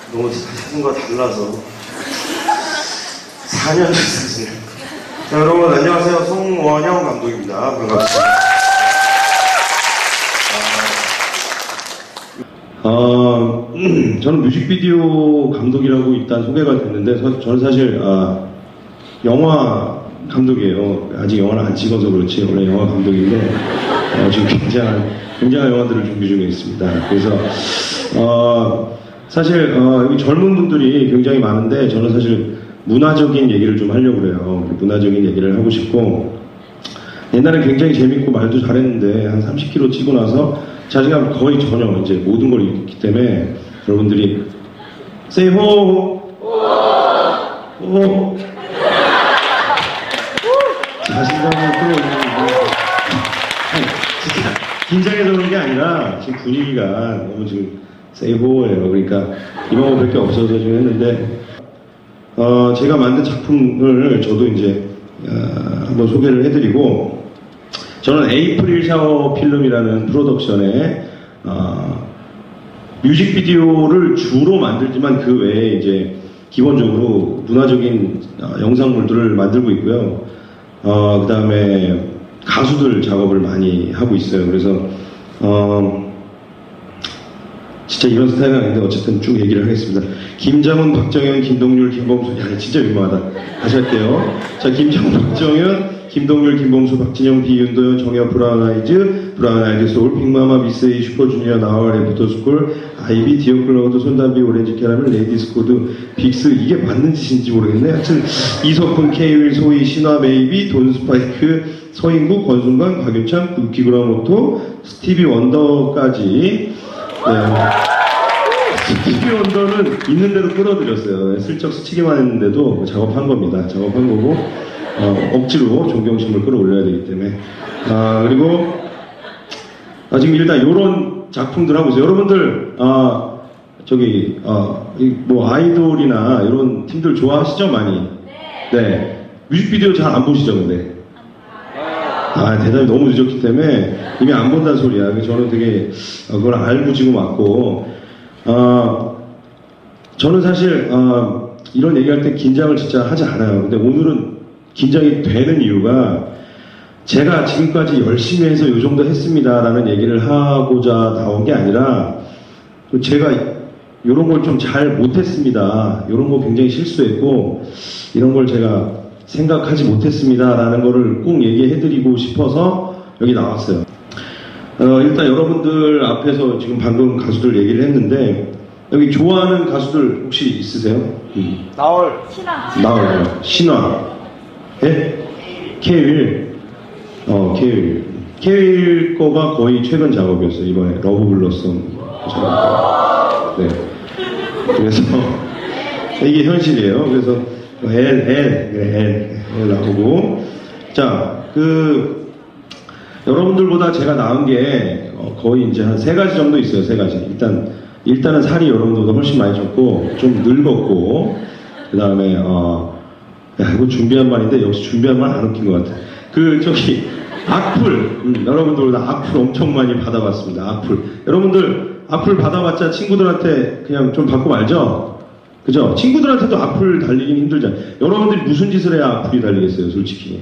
너무 사진과 달라서 4년 전 사진. 자, 여러분 안녕하세요. 송원영 감독입니다. 반갑습니다. 저는 뮤직비디오 감독이라고 일단 소개가 됐는데 저는 사실 영화 감독이에요. 아직 영화를 안 찍어서 그렇지 원래 영화 감독인데 지금 굉장한 영화들을 준비 중에 있습니다. 그래서 사실 여기 젊은 분들이 굉장히 많은데 저는 사실 문화적인 얘기를 좀 하려고 그래요. 문화적인 얘기를 하고 싶고, 옛날에 굉장히 재밌고 말도 잘했는데 한 30kg 찌고 나서 자신감 거의 전혀 이제 모든 걸 잃기 때문에 여러분들이 say ho ho 자신감을 끌어올리는 진짜 긴장해서 그런 게 아니라 지금 분위기가 너무 지금 say ho예요. 그러니까 이 방법밖에 없어서 지금 했는데 제가 만든 작품을 저도 이제 한번 소개를 해드리고, 저는 에이프릴 샤워 필름이라는 프로덕션의 뮤직비디오를 주로 만들지만 그 외에 이제 기본적으로 문화적인 영상물들을 만들고 있고요. 그 다음에 가수들 작업을 많이 하고 있어요. 그래서 진짜 이런 스타일은 아닌데 어쨌든 쭉 얘기를 하겠습니다. 김장훈, 박정현, 김동률, 김범수. 야, 진짜 유명하다. 다시 할게요. 자, 김장훈, 박정현, 김동률, 김범수, 박진영, 비윤도현, 정엽, 브라운 아이즈, 소울, 빅마마, 미스에이, 슈퍼주니어, 나와, 레프터스쿨, 아이비, 디어클라우드, 손담비, 오렌지 캐러멜, 레이디스코드, 빅스. 이게 맞는 짓인지 모르겠네. 하여튼 이석훈, 케이윌, 소희, 신화, 메이비, 돈스파이크, 서인국, 권순관, 박윤창, 구키그라모토, 스티비 원더까지. 네. 스티비 원더는 있는 대로 끌어들였어요. 슬쩍 스치기만 했는데도 작업한 겁니다. 작업한 거고, 억지로 존경심을 끌어올려야 되기 때문에. 그리고 지금 일단 이런 작품들 하고 있어요. 여러분들 뭐 아이돌이나 이런 팀들 좋아하시죠? 많이? 네. 뮤직비디오 잘 안 보시죠, 근데? 대답이 너무 늦었기 때문에 이미 안 본다는 소리야. 저는 되게 그걸 알고 지금 왔고, 저는 사실 이런 얘기할 때 긴장을 진짜 하지 않아요. 근데 오늘은 긴장이 되는 이유가, 제가 지금까지 열심히 해서 이 정도 했습니다 라는 얘기를 하고자 나온 게 아니라, 제가 이런 걸 좀 잘 못했습니다, 이런 거 굉장히 실수했고 이런 걸 제가 생각하지 못했습니다 라는 거를 꼭 얘기해드리고 싶어서 여기 나왔어요. 일단 여러분들 앞에서 지금 방금 가수들 얘기를 했는데, 여기 좋아하는 가수들 혹시 있으세요? 나얼. 나얼. 신화. 예? 케이윌. 케이윌 거가 거의 최근 작업이었어요. 이번에 러브 블러썸 작업. 네. 그래서 이게 현실이에요. 그래서 L 나오고. 자, 여러분들보다 제가 나은 게 거의 이제 한 3가지 정도 있어요. 3가지. 일단은 살이 여러분들보다 훨씬 많이 쪘고 좀 늙었고, 그 다음에 이거 준비한 말인데 역시 준비한 말 안 웃긴 것 같아. 악플. 여러분들보다 악플 엄청 많이 받아봤습니다. 악플. 여러분들 악플 받아봤자 친구들한테 그냥 좀 받고 말죠? 그죠? 친구들한테도 악플 달리긴 힘들잖아요. 여러분들이 무슨 짓을 해야 악플이 달리겠어요, 솔직히.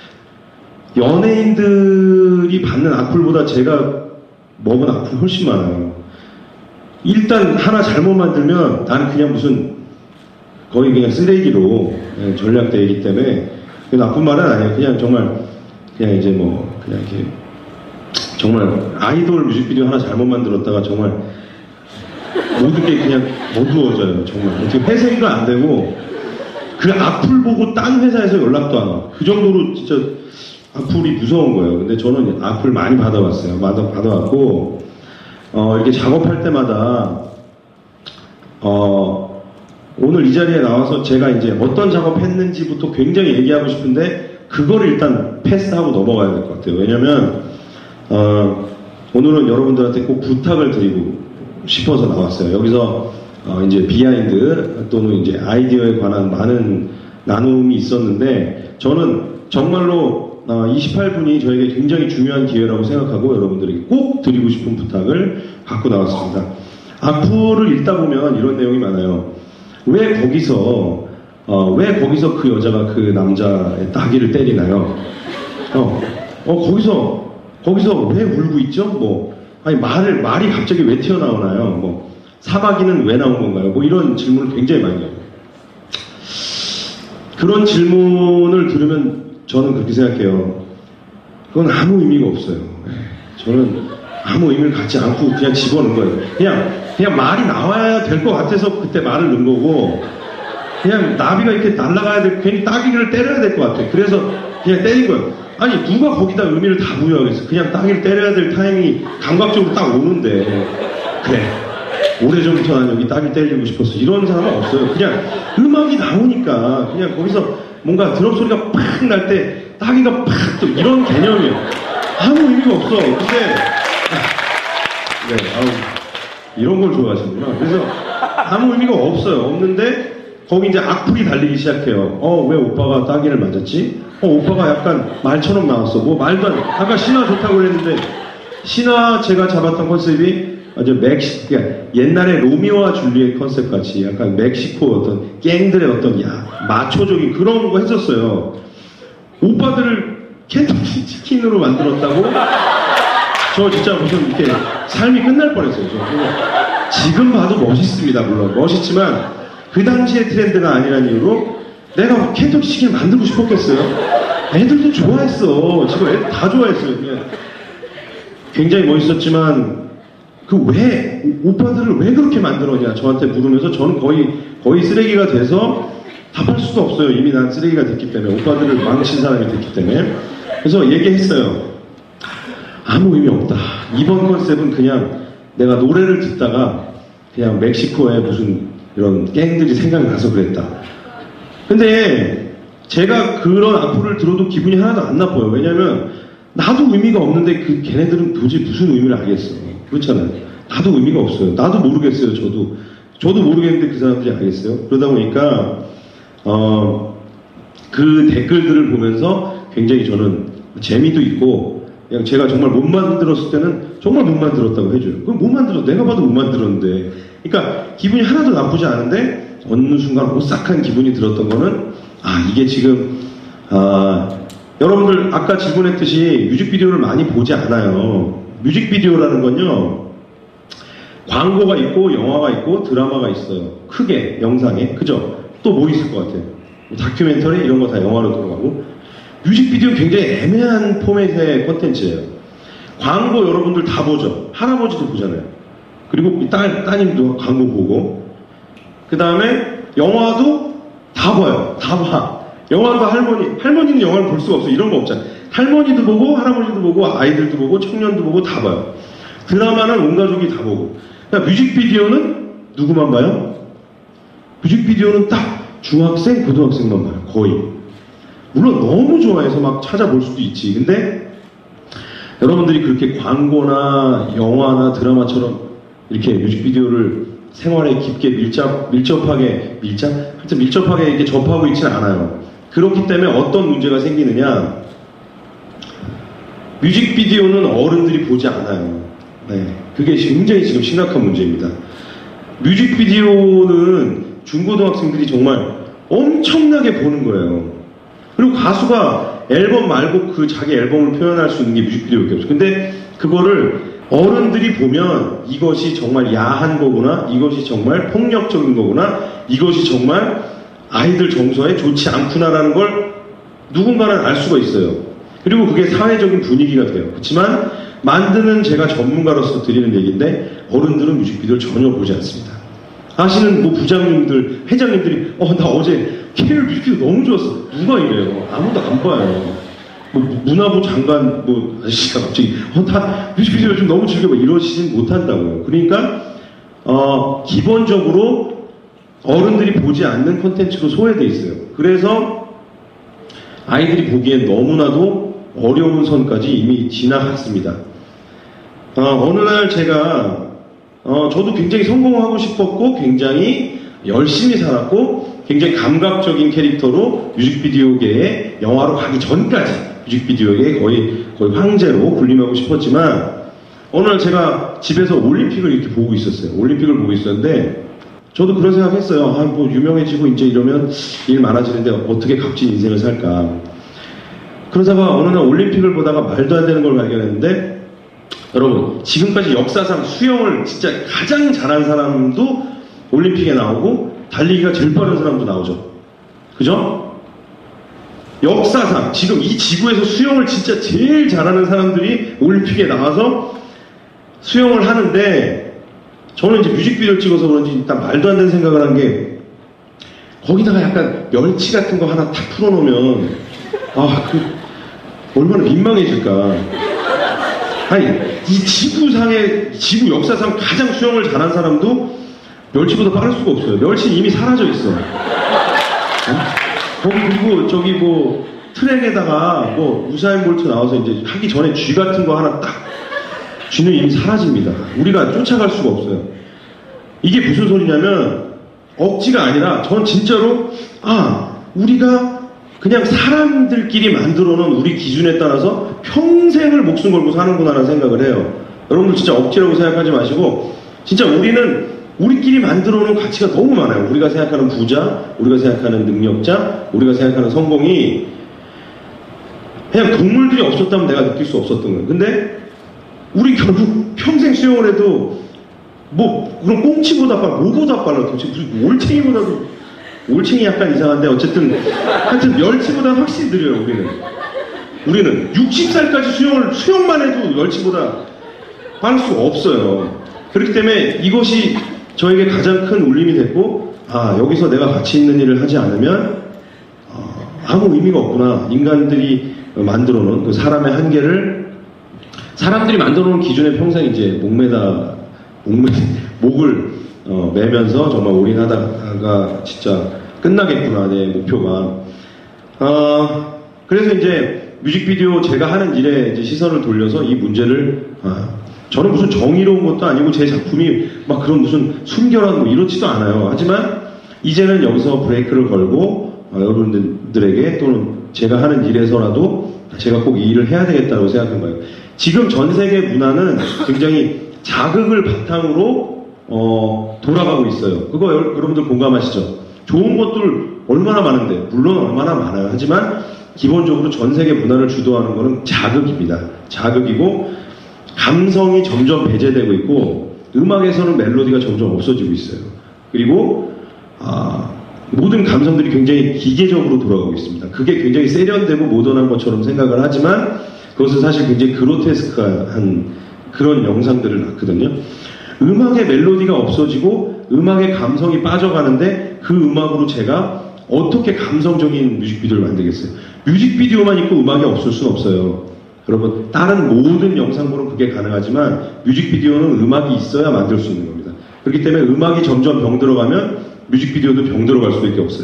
연예인들이 받는 악플보다 제가 먹은 악플 훨씬 많아요. 일단 하나 잘못 만들면 나는 그냥 거의 그냥 쓰레기로 전략되기 때문에, 나쁜 말은 아니에요. 그냥 정말 그냥 이제 그냥 이렇게 정말 아이돌 뮤직비디오 하나 잘못 만들었다가 정말 모든 게 그냥 어두워져요. 정말 어떻게 회생도 안 되고, 그 악플 보고 딴 회사에서 연락도 안 와. 그 정도로 진짜 악플이 무서운 거예요. 근데 저는 악플 많이 받아왔어요. 받아왔고, 이렇게 작업할 때마다 오늘 이 자리에 나와서 제가 이제 어떤 작업했는지부터 굉장히 얘기하고 싶은데 그거를 일단 패스하고 넘어가야 될 것 같아요. 왜냐면 오늘은 여러분들한테 꼭 부탁을 드리고 싶어서 나왔어요. 여기서 이제 비하인드 또는 이제 아이디어에 관한 많은 나눔이 있었는데, 저는 정말로 28분이 저에게 굉장히 중요한 기회라고 생각하고 여러분들에게 꼭 드리고 싶은 부탁을 갖고 나왔습니다. 악플을 읽다 보면 이런 내용이 많아요. 왜 거기서 그 여자가 그 남자의 따귀를 때리나요? 거기서 왜 울고 있죠? 아니 말이 갑자기 왜 튀어나오나요? 사마귀는 왜 나온 건가요? 이런 질문을 굉장히 많이 해요. 그런 질문을 들으면 저는 그렇게 생각해요. 그건 아무 의미가 없어요. 저는 아무 의미를 갖지 않고 그냥 집어넣은 거예요. 그냥 말이 나와야 될 것 같아서 그때 말을 넣은 거고, 그냥 나비가 이렇게 날아가야 돼, 괜히 따귀를 때려야 될 것 같아. 그래서 그냥 때린 거예요. 아니, 누가 거기다 의미를 다 부여하겠어. 그냥 따귀를 때려야 될 타이밍이 감각적으로 딱 오는데, 그래, 오래전부터 난 여기 따귀 때리고 싶었어. 이런 사람은 없어요. 그냥 음악이 나오니까, 그냥 거기서 뭔가 드럼 소리가 팍 날 때, 따귀가 팍 또 이런 개념이에요. 아무 의미가 없어. 근데, 이런 걸 좋아하시는구나. 그래서 아무 의미가 없어요. 없는데, 거기 이제 악플이 달리기 시작해요. 왜 오빠가 따귀를 맞았지? 오빠가 약간 말처럼 나왔어. 말도 안 돼. 아까 신화 좋다고 그랬는데, 신화 제가 잡았던 컨셉이 아주 그러니까 옛날에 로미오와 줄리엣 컨셉 같이 약간 멕시코 어떤 갱들의 어떤 마초적인 그런 거 했었어요. 오빠들을 켄터키 치킨으로 만들었다고? 저 진짜 무슨 이렇게 삶이 끝날 뻔했어요. 지금 봐도 멋있습니다. 물론 멋있지만 그 당시의 트렌드가 아니라는 이유로 내가 켄터키 치킨을 만들고 싶었겠어요? 애들도 좋아했어. 지금 애들 다 좋아했어요. 굉장히 멋있었지만 오빠들을 왜 그렇게 만들었냐 저한테 물으면서 저는 거의 쓰레기가 돼서 답할 수도 없어요. 이미 난 쓰레기가 됐기 때문에, 오빠들을 망친 사람이 됐기 때문에. 그래서 얘기했어요. 아무 의미 없다. 이번 컨셉은 그냥 내가 노래를 듣다가 그냥 멕시코의 무슨 이런 갱들이 생각나서 그랬다. 근데 제가 그런 악플을 들어도 기분이 하나도 안 나빠요. 왜냐면 나도 의미가 없는데 걔네들은 도저히 무슨 의미를 알겠어. 그렇잖아요. 나도 의미가 없어요. 나도 모르겠어요. 저도 모르겠는데 그 사람들이 알겠어요. 그러다 보니까 그 댓글들을 보면서 굉장히 저는 재미도 있고, 그냥 제가 정말 못 만들었을 때는 정말 못 만들었다고 해줘요. 그럼 못 만들었어. 내가 봐도 못 만들었는데. 그러니까 기분이 하나도 나쁘지 않은데 어느 순간 오싹한 기분이 들었던 거는 이게 지금 여러분들 아까 질문했듯이 뮤직비디오를 많이 보지 않아요. 뮤직비디오라는 건요, 광고가 있고 영화가 있고 드라마가 있어요. 크게 영상에. 그죠? 또 뭐 있을 것 같아요? 다큐멘터리 이런 거 다 영화로 들어가고, 뮤직비디오 굉장히 애매한 포맷의 콘텐츠예요. 광고 여러분들 다 보죠. 할아버지도 보잖아요. 그리고 따님도 광고 보고, 그 다음에 영화도 다 봐요. 다 봐. 영화도 할머니는 영화를 볼 수가 없어요. 이런 거 없잖아요. 할머니도 보고 할아버지도 보고 아이들도 보고 청년도 보고 다 봐요. 드라마는 온 가족이 다 보고. 그러니까 뮤직비디오는 누구만 봐요? 뮤직비디오는 딱 중학생, 고등학생만 봐요. 거의. 물론 너무 좋아해서 막 찾아볼 수도 있지. 근데 여러분들이 그렇게 광고나 영화나 드라마처럼 이렇게 뮤직비디오를 생활에 깊게 밀접하게 이렇게 접하고 있지는 않아요. 그렇기 때문에 어떤 문제가 생기느냐, 뮤직비디오는 어른들이 보지 않아요. 그게 굉장히 지금 심각한 문제입니다. 뮤직비디오는 중고등학생들이 정말 엄청나게 보는 거예요. 그리고 가수가 앨범 말고 그 자기 앨범을 표현할 수 있는 게 뮤직비디오밖에 없어요. 근데 그거를 어른들이 보면 이것이 정말 야한 거구나, 이것이 정말 폭력적인 거구나, 이것이 정말 아이들 정서에 좋지 않구나라는 걸 누군가는 알 수가 있어요. 그리고 그게 사회적인 분위기가 돼요. 그렇지만 만드는 제가 전문가로서 드리는 얘기인데, 어른들은 뮤직비디오를 전혀 보지 않습니다. 아시는 부장님들, 회장님들이 나 어제 케일 뮤직비디오 너무 좋았어. 누가 이래요? 아무도 안 봐요. 문화부 장관 아저씨가 갑자기 다 뮤직비디오 좀 너무 즐겨 이러시진 못한다고요. 그러니까 기본적으로 어른들이 보지 않는 콘텐츠로 소외돼 있어요. 그래서 아이들이 보기엔 너무나도 어려운 선까지 이미 지나갔습니다. 어느 날 제가 저도 굉장히 성공하고 싶었고 굉장히 열심히 살았고 굉장히 감각적인 캐릭터로 뮤직비디오계에 영화로 가기 전까지 뮤직비디오계에 거의 황제로 군림하고 싶었지만, 어느 날 제가 집에서 올림픽을 이렇게 보고 있었어요. 올림픽을 보고 있었는데 저도 그런 생각했어요. 아, 뭐 유명해지고 이제 이러면 일 많아지는데 어떻게 값진 인생을 살까. 그러다가 어느 날 올림픽을 보다가 말도 안 되는 걸 발견했는데, 여러분 지금까지 역사상 수영을 진짜 가장 잘한 사람도 올림픽에 나오고 달리기가 제일 빠른 사람도 나오죠. 그죠? 역사상 지금 이 지구에서 수영을 진짜 제일 잘하는 사람들이 올림픽에 나와서 수영을 하는데, 저는 이제 뮤직비디오를 찍어서 그런지 일단 말도 안 되는 생각을 한 게, 거기다가 약간 멸치 같은 거 하나 탁 풀어놓으면 얼마나 민망해질까. 아니, 이 지구 역사상 가장 수영을 잘한 사람도 멸치보다 빠를 수가 없어요. 멸치는 이미 사라져 있어. 그리고 저기 뭐 트랙에다가 뭐 우사인 볼트 나와서 이제 하기 전에 쥐 같은 거 하나 딱 쥐는 이미 사라집니다. 우리가 쫓아갈 수가 없어요. 이게 무슨 소리냐면 억지가 아니라 전 진짜로 우리가 그냥 사람들끼리 만들어 놓은 우리 기준에 따라서 평생을 목숨 걸고 사는구나라는 생각을 해요. 여러분들 진짜 억지라고 생각하지 마시고, 진짜 우리는 우리끼리 만들어 놓은 가치가 너무 많아요. 우리가 생각하는 부자, 우리가 생각하는 능력자, 우리가 생각하는 성공이 그냥 동물들이 없었다면 내가 느낄 수 없었던 거예요. 근데 우리 결국 평생 수영을 해도 뭐 그럼 꽁치보다 빨라, 뭐보다 빨라. 도대체 무슨 올챙이보다도, 올챙이 약간 이상한데 어쨌든 하여튼 멸치보다 확실히 느려요. 우리는 60살까지 수영만 해도 멸치보다 빠를 수가 없어요. 그렇기 때문에 이것이 저에게 가장 큰 울림이 됐고, 여기서 내가 가치 있는 일을 하지 않으면 아무 의미가 없구나. 인간들이 만들어 놓은 그 사람의 한계를, 사람들이 만들어 놓은 기준에 평생 이제 목을 매면서 정말 올인하다가 진짜 끝나겠구나, 내 목표가. 그래서 이제 뮤직비디오 제가 하는 일에 이제 시선을 돌려서 이 문제를, 저는 무슨 정의로운 것도 아니고 제 작품이 막 그런 무슨 순결한 뭐 이렇지도 않아요. 하지만 이제는 여기서 브레이크를 걸고 여러분들에게 또는 제가 하는 일에서라도 제가 꼭 이 일을 해야 되겠다고 생각한 거예요. 지금 전 세계 문화는 굉장히 자극을 바탕으로 돌아가고 있어요. 그거 여러분들 공감하시죠? 좋은 것들 얼마나 많은데, 물론 얼마나 많아요. 하지만 기본적으로 전 세계 문화를 주도하는 거는 자극입니다. 자극이고 감성이 점점 배제되고 있고 음악에서는 멜로디가 점점 없어지고 있어요. 그리고 모든 감성들이 굉장히 기계적으로 돌아가고 있습니다. 그게 굉장히 세련되고 모던한 것처럼 생각을 하지만 그것은 사실 굉장히 그로테스크한 그런 영상들을 낳거든요. 음악의 멜로디가 없어지고 음악의 감성이 빠져가는데 그 음악으로 제가 어떻게 감성적인 뮤직비디오를 만들겠어요? 뮤직비디오만 있고 음악이 없을 수는 없어요. 여러분, 다른 모든 영상으로는 그게 가능하지만 뮤직비디오는 음악이 있어야 만들 수 있는 겁니다. 그렇기 때문에 음악이 점점 병들어가면 뮤직비디오도 병들어갈 수밖에 없어요.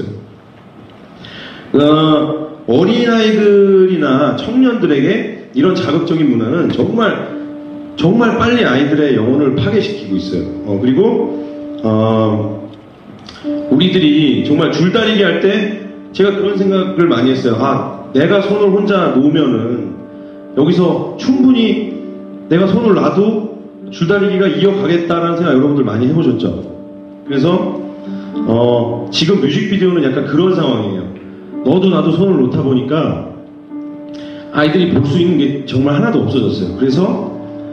어린아이들이나 청년들에게 이런 자극적인 문화는 정말 빨리 아이들의 영혼을 파괴시키고 있어요. 그리고 우리들이 정말 줄다리기 할 때 제가 그런 생각을 많이 했어요. 내가 손을 혼자 놓으면은 여기서 충분히 내가 손을 놔도 줄다리기가 이어가겠다라는 생각 여러분들 많이 해보셨죠? 그래서 지금 뮤직비디오는 약간 그런 상황이에요. 너도 나도 손을 놓다 보니까 아이들이 볼 수 있는 게 정말 하나도 없어졌어요. 그래서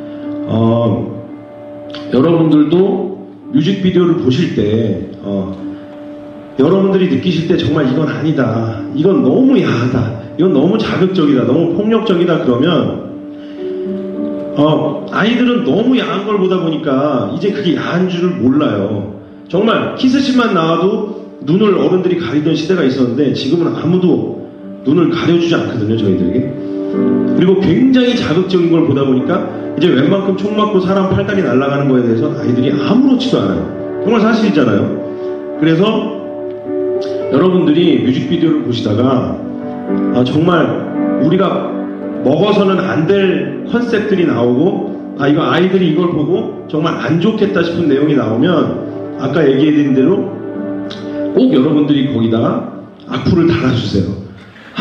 여러분들도 뮤직비디오를 보실 때 여러분들이 느끼실 때 정말 이건 아니다, 이건 너무 야하다, 이건 너무 자극적이다, 너무 폭력적이다 그러면 아이들은 너무 야한 걸 보다 보니까 이제 그게 야한 줄을 몰라요. 정말 키스씬만 나와도 눈을 어른들이 가리던 시대가 있었는데 지금은 아무도 눈을 가려주지 않거든요, 저희들에게. 그리고 굉장히 자극적인 걸 보다 보니까 이제 웬만큼 총 맞고 사람 팔다리 날아가는 거에 대해서 아이들이 아무렇지도 않아요. 정말 사실이잖아요. 그래서 여러분들이 뮤직비디오를 보시다가 정말 우리가 먹어서는 안 될 컨셉들이 나오고 이거 아이들이 이걸 보고 정말 안 좋겠다 싶은 내용이 나오면 아까 얘기해드린 대로 꼭 여러분들이 거기다가 악플을 달아주세요.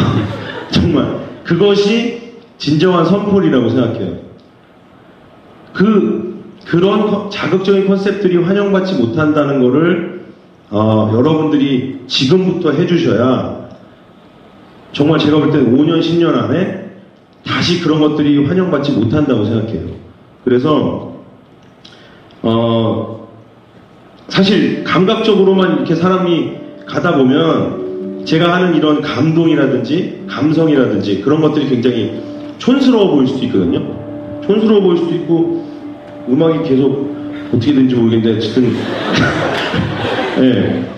정말 그것이 진정한 선풀이라고 생각해요. 그런 자극적인 컨셉들이 환영받지 못한다는 거를 여러분들이 지금부터 해주셔야 정말 제가 볼 때는 5년, 10년 안에 다시 그런 것들이 환영받지 못한다고 생각해요. 그래서 사실 감각적으로만 이렇게 사람이 가다 보면 제가 하는 이런 감동이라든지 감성이라든지 그런 것들이 굉장히 촌스러워 보일 수도 있거든요. 촌스러워 보일 수도 있고 음악이 계속 어떻게 되는지 모르겠는데 어쨌든 네.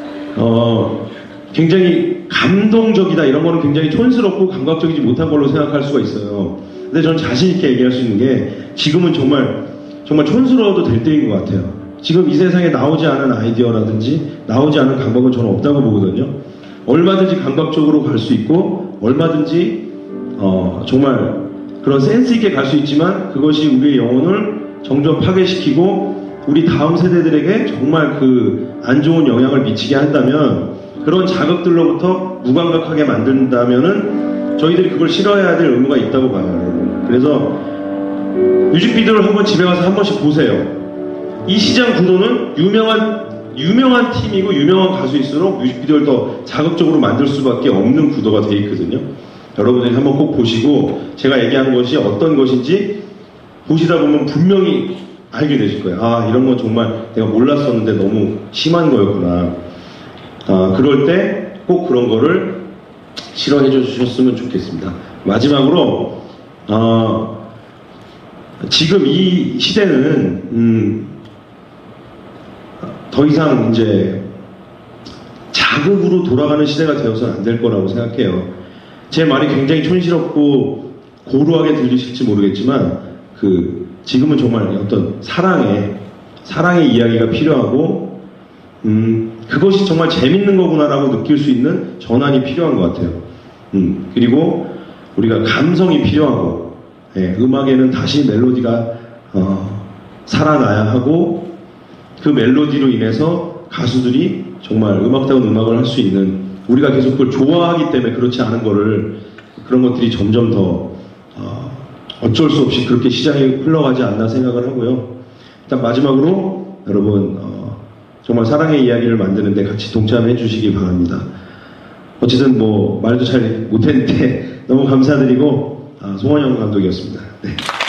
굉장히 감동적이다 이런 거는 굉장히 촌스럽고 감각적이지 못한 걸로 생각할 수가 있어요. 근데 저는 자신 있게 얘기할 수 있는 게 지금은 정말 촌스러워도 될 때인 것 같아요. 지금 이 세상에 나오지 않은 아이디어라든지 나오지 않은 감각은 저는 없다고 보거든요. 얼마든지 감각적으로 갈 수 있고 얼마든지 정말 그런 센스 있게 갈 수 있지만 그것이 우리의 영혼을 점점 파괴시키고 우리 다음 세대들에게 정말 그 안 좋은 영향을 미치게 한다면 그런 자극들로부터 무감각하게 만든다면은 저희들이 그걸 싫어해야 될 의무가 있다고 봐요. 그래서 뮤직비디오를 한번 집에 가서 한 번씩 보세요. 이 시장 구도는 유명한 팀이고 유명한 가수일수록 뮤직비디오를 더 자극적으로 만들 수밖에 없는 구도가 되어 있거든요. 여러분들이 한번 꼭 보시고 제가 얘기한 것이 어떤 것인지 보시다 보면 분명히 알게 되실 거예요. 아, 이런 건 정말 내가 몰랐었는데 너무 심한 거였구나. 그럴 때 꼭 그런 거를 싫어해 주셨으면 좋겠습니다. 마지막으로 지금 이 시대는 더 이상 이제 자극으로 돌아가는 시대가 되어서는 안 될 거라고 생각해요. 제 말이 굉장히 촌스럽고 고루하게 들리실지 모르겠지만 지금은 정말 어떤 사랑의 이야기가 필요하고 그것이 정말 재밌는 거구나라고 느낄 수 있는 전환이 필요한 것 같아요. 그리고 우리가 감성이 필요하고 음악에는 다시 멜로디가 살아나야 하고 그 멜로디로 인해서 가수들이 정말 음악다운 음악을 할 수 있는 우리가 계속 그걸 좋아하기 때문에 그렇지 않은 거를 그런 것들이 점점 더 어쩔 수 없이 그렇게 시장이 흘러가지 않나 생각을 하고요. 일단 마지막으로 여러분 정말 사랑의 이야기를 만드는데 같이 동참해 주시기 바랍니다. 어쨌든 뭐 말도 잘 못했는데 너무 감사드리고 송원영 감독이었습니다. 네.